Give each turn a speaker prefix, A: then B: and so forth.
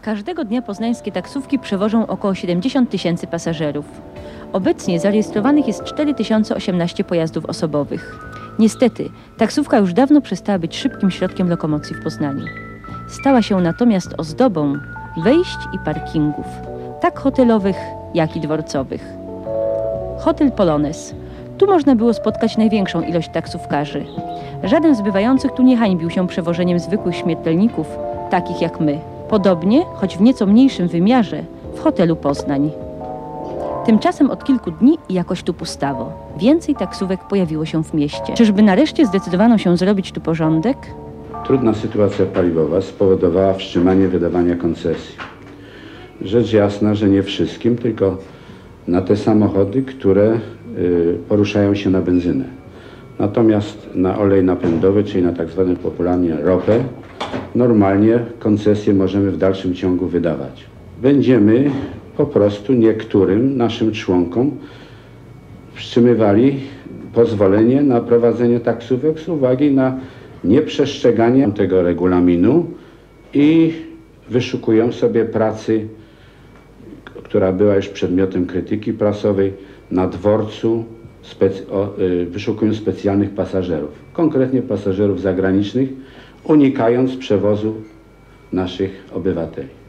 A: Każdego dnia poznańskie taksówki przewożą około 70 000 pasażerów. Obecnie zarejestrowanych jest 4018 pojazdów osobowych. Niestety, taksówka już dawno przestała być szybkim środkiem lokomocji w Poznaniu. Stała się natomiast ozdobą wejść i parkingów, tak hotelowych, jak i dworcowych. Hotel Polonez. Tu można było spotkać największą ilość taksówkarzy. Żaden z bywających tu nie hańbił się przewożeniem zwykłych śmiertelników, takich jak my. Podobnie, choć w nieco mniejszym wymiarze, w hotelu Poznań. Tymczasem od kilku dni jakoś tu pustawo. Więcej taksówek pojawiło się w mieście. Czyżby nareszcie zdecydowano się zrobić tu porządek?
B: Trudna sytuacja paliwowa spowodowała wstrzymanie wydawania koncesji. Rzecz jasna, że nie wszystkim, tylko na te samochody, które poruszają się na benzynę. Natomiast na olej napędowy, czyli na tak zwaną popularnie ropę, normalnie koncesje możemy w dalszym ciągu wydawać. Będziemy po prostu niektórym naszym członkom wstrzymywali pozwolenie na prowadzenie taksówek z uwagi na nieprzestrzeganie tego regulaminu i wyszukują sobie pracy, która była już przedmiotem krytyki prasowej, na dworcu wyszukują specjalnych pasażerów, konkretnie pasażerów zagranicznych, unikając przewozu naszych obywateli.